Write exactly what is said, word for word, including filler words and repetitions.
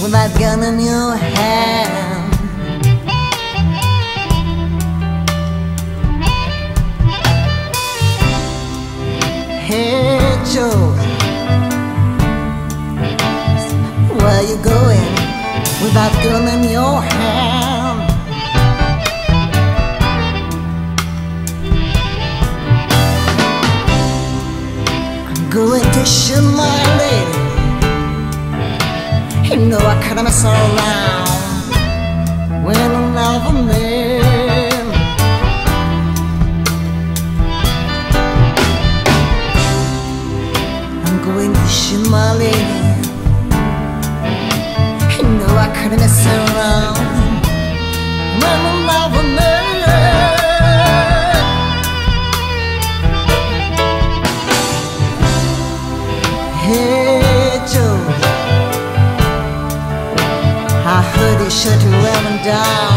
with that gun in your hand. Hey Joe, where you going with that gun in your hand? I'm going to shoot my lady. You know I couldn't mess around when I love a man. I'm going to shoot my lady. You know I couldn't mess around when I love a man. Hey Joe, I heard he shut you up and down.